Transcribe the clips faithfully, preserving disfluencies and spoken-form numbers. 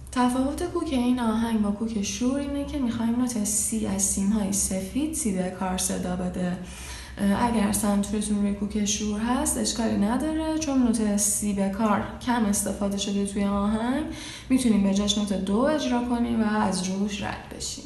تفاوت کوک این آهنگ با کوک شور اینه که میخوایم نوت سی از سیم‌های سفید سی به کار صدا بده. اگر سنتورتون روی کوک شور هست اشکالی نداره، چون نوت سی به کار کم استفاده شده توی آهنگ، میتونیم به جاش نوت دو اجرا کنیم و از روش رد بشیم.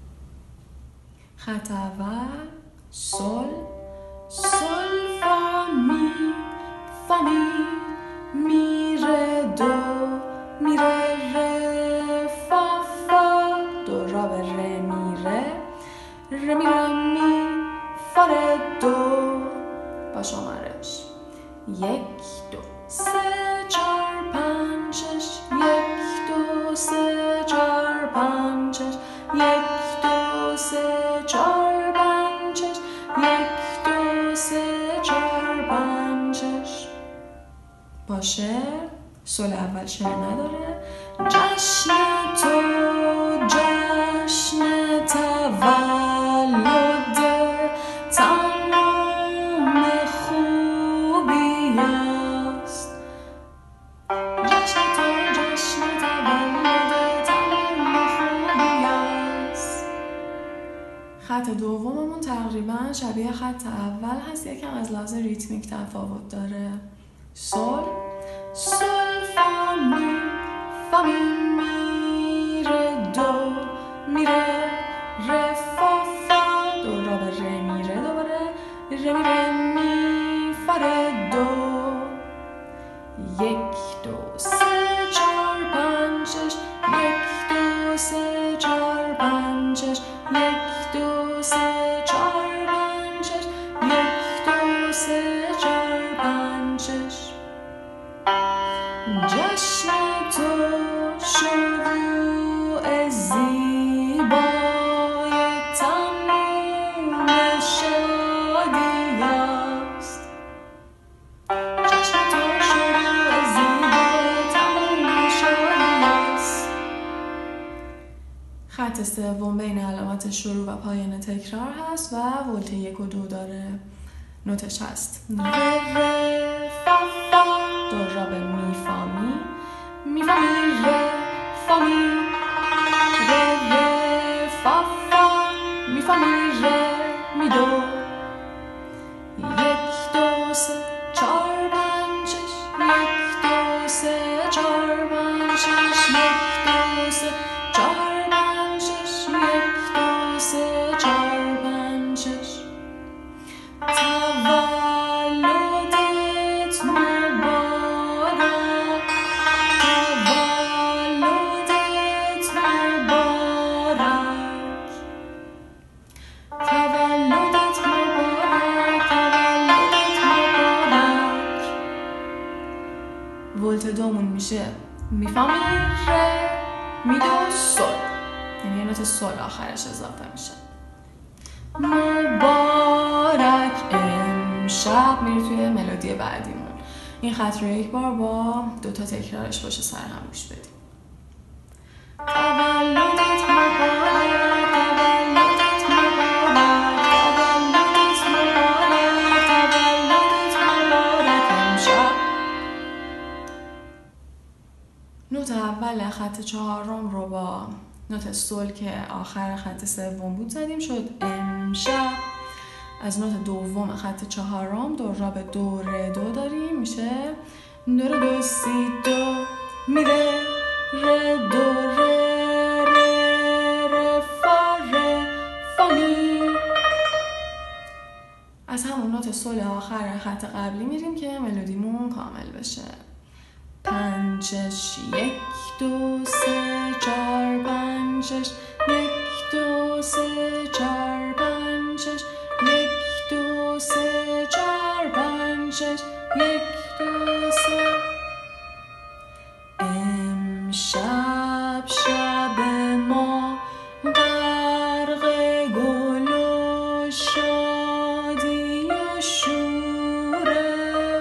خط اول سل، سل فا می، فا می، می ره دو، می ره ره فا فا، دو را به ره می ره، ره می ره می، فا ره دو. با شمارش یک دو سه چهار پنج شش، یک دو سه چهار پنج شش، یک دو سه چهار پنج شش، یک دو سه چهار پنج شش. با شعر سول اول شعر نداره. جشن تو جشن تولد تمام خوبی است، جشن تو جشن تولد تمام خوبی است. خط دوممون تقریبا شبیه خط اول هست، یکم از لحاظ ریتمیک تفاوت داره. سول، سول فا می، فا می می ره دو، می ره ره فا فا، دو را به ره می ره دوباره، ره می ره می فا ره دو. یک دو سه چهار پنج شش، یک دو سه چهار پنج شش، یک دو سه چهار پنج شش، یک دو سه چهار پنج شش. جشن تو شروع زیبای تمام شادی است، جشن تو شروع زیبای تمام شادی است. خط سوم بین علامت شروع و پایان تکرار هست و ولت یک و دو داره. نوتش هست ره ره فا فا، دو را به می فا می، می فا می ره فا می، ره ره فا فا، می فا می ره می دو. یک دو سه چهار پنج شش، یک دو سه چهار پنج شش، یک دو سه چهار پنج شش، یک دو سه چهار پنج شش. تولدت مبارک، تولدت مبارک، تولدت مبارک، تولدت مبارک. ولت دومون میشه می فا می ره می دو سل، یعنی یه نوت سل آخرش اضافه میشه. مبارک امشب میره توی ملودی بعدیمون. این خط رو یک بار با دوتا تکرارش باشه سر هم گوش بدیم. تولدت مبارک، تولدت مبارک، تولدت مبارک، تولدت مبارک امشب. نوت اول خط چهارم رو با نوت سول که آخر خط سوم بود زدیم، شد امشب. از نوت دوم خط چهارم دو را به دو ره دو داریم، میشه دو ره دو سی دو، می ره ره دو ره ره ره فا ره فا می. از همون نوت سول آخر خط قبلی میریم که ملودیمون کامل بشه. پنج شش، یک دو سه چهار پنج شش، یک دو سه چهار پنج شش، یک دو سه چهار پنج شش، یک دو سه. امشب شب ما غرق گل و شادی و شوره،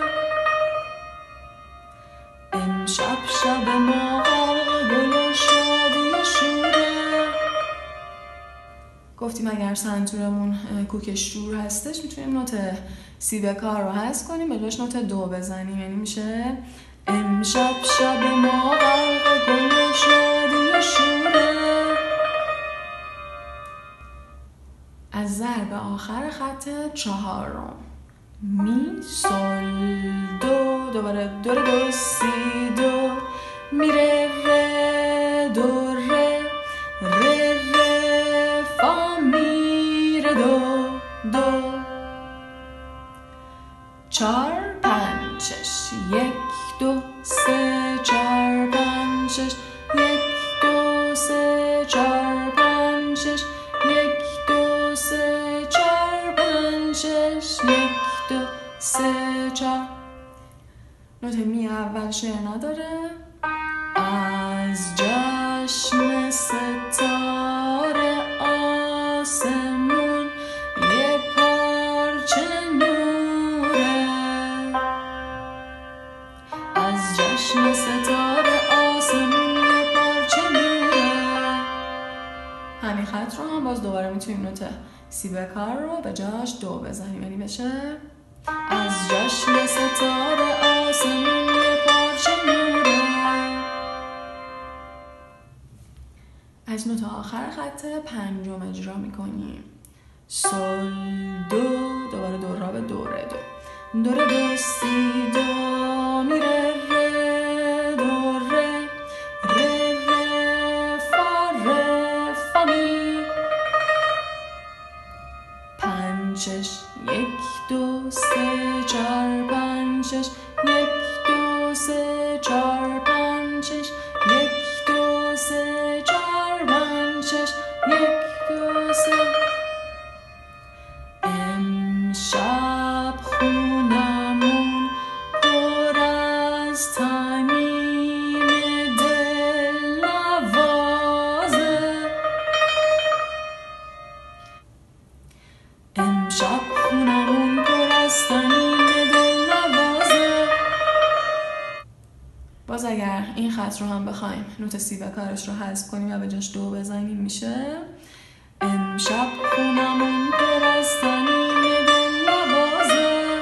امشب شب ما غرق گل و شادی و شوره. گفتیم اگر سنتورمون کوک شور هستش میتونیم نوت سی به کار رو حذف کنیم، به جاش نوت دو بزنیم، یعنی میشه امشب شب ما غرق گل و شادی آخر خط چهارم. می سل دو، دوباره دو دو سی دو، می ره ره دو ره ره ره فا می ره دو دو. چار پنج شش، یک دو سه چار پنج شش، یک دو سه چار پنج شش، یک دو سه چار پنج شش، یک دو سه چار. نوت می اول شعر نداره. از جشن ستاره آسمون یه پارچه نوره، از جشن ستاره آسمون یه پارچه نوره. همین خط رو هم باز دوباره میتونیم نوت سی بکار رو به جاش دو بزنیم، یعنی بشه از جشن ستاره آسمون یه پارچه نوره. از نوت آخر خط پنجم اجرا میکنیم. سل دو، دوباره دو را به دو ره دو، دو ره دو سی دو، می ره ره دو ره ره ره فا ره فا می. پنج شش، یک دو سه چار پنج شش، یک دو سه چار پنج شش، یک دو سه چار پنج شش، یک دو سه. امشب خونمون پر از تنین دل نوازه، امشب خونمون پر از تنین دل نوازه. باز اگر این خط رو هم بخوایم نوت سی بکارش رو حذف کنیم و به جاش دو بزنیم میشه امشب خونمون پر از تنین دل نوازه.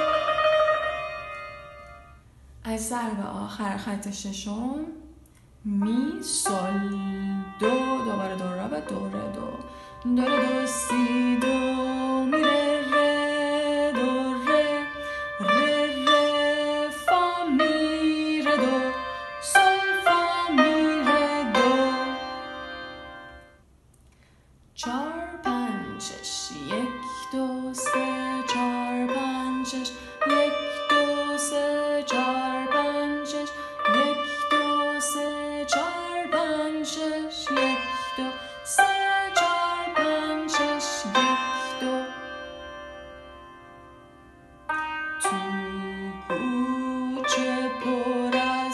از ضرب آخر خط ششم. می سل دو، دوباره دو را به دو ره دو، دو ره دو سی دو، می ره ره دو ره ره ره فا می ره دو، سل فا می ره دو. چار پنج شش، یک دو سه چار پنج شش، یک دو سه چار پنج شش، یک دو سه چار پنج شش، یک دو سه چار پنج شش، یک دو. تو کوچه پر از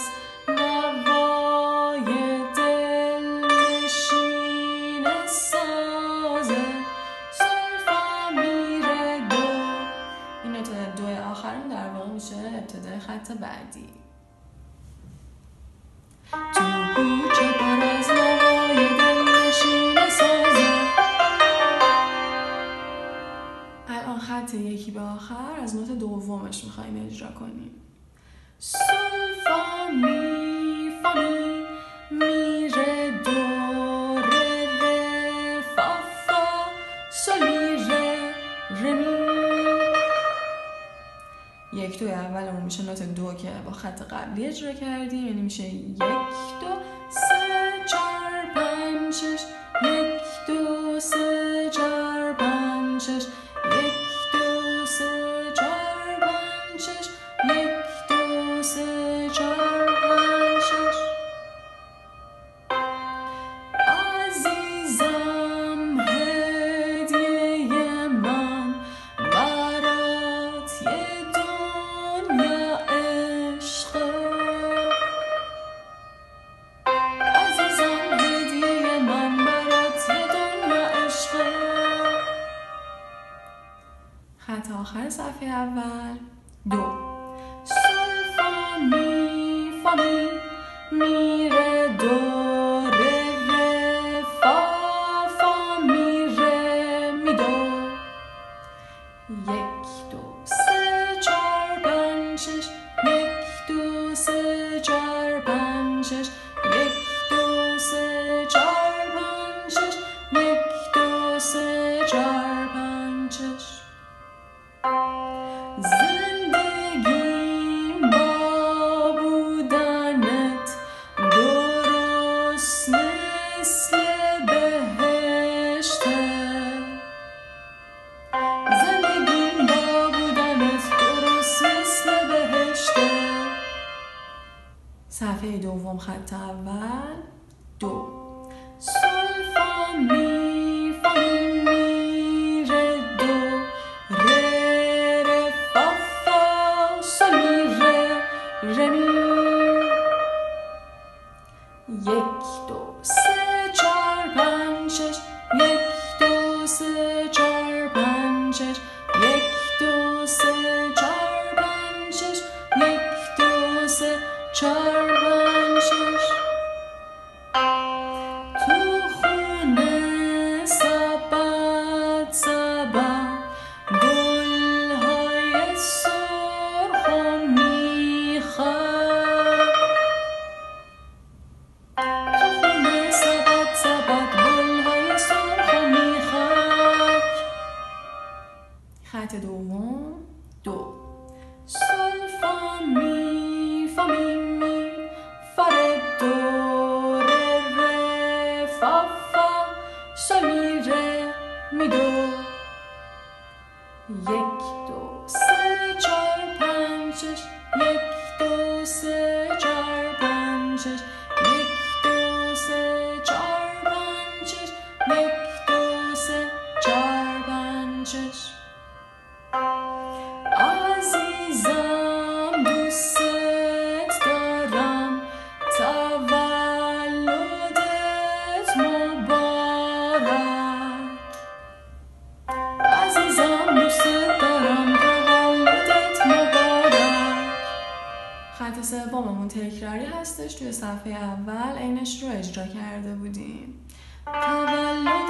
نوای دل نشین سازه، سل فا می ره دو. این نوت دوی آخرم در واقع میشه ابتدای خط بعدی. تو کوچه پر از نوای دل نشین سازه. الان خط یکی به آخر از نوت دومش میخواییم اجرا کنیم. سل فا می فا می می ره دو ره ره فا فا سل می ره ره می. یک دوی اولمون میشه نوت دو که با خط قبلی اجرا کردیم، یعنی میشه یک دو سه چار پنج شش، یک دو سه چار پنج شش، یک دو سه چار پنج شش، یک دو سه چار پنج شش. عزیزم هدیه من برات یه دنیا عشقه، عزیزم هدیه من برات یه دنیا عشقه. خط آخر صفحه اول. دو سل فا می فا می می ره دو ره ره فا فا می ره می دو. یک دو سه چار پنج شش، یک دو سه چار پنج شش، یک دو سه چار پنج شش، یک دو سه چار پنج شش. خط اول دو، سل فا می فا می می ره دو، ره ره فا فا سل می ره ره می. یک دو سه چهار پنج شش، یک دو سه چهار پنج شش، یک دو سه چهار پنج شش، یک دو سه چهار پنج شش. تو خونه سبد سبد گل‌های سرخ و میخک، تو خونه سبد سبد گل‌های سرخ و میخک. خط دوم دو، سل فا می فا می می فا ره دو، ره ره فا فا سل می ره می دو. یک دو سه چهار پنج شش، یک دو سه چهار پنج شش، یک دو سه چهار پنج شش، یک دو سه چهار پنج شش. عزیزم دوست دارم، تولدت مبارک. عزیزم دوست دارم، تولدت مبارک. خط سوممون تکراری هستش، توی صفحه اول عینش رو اجرا کرده بودیم. تولد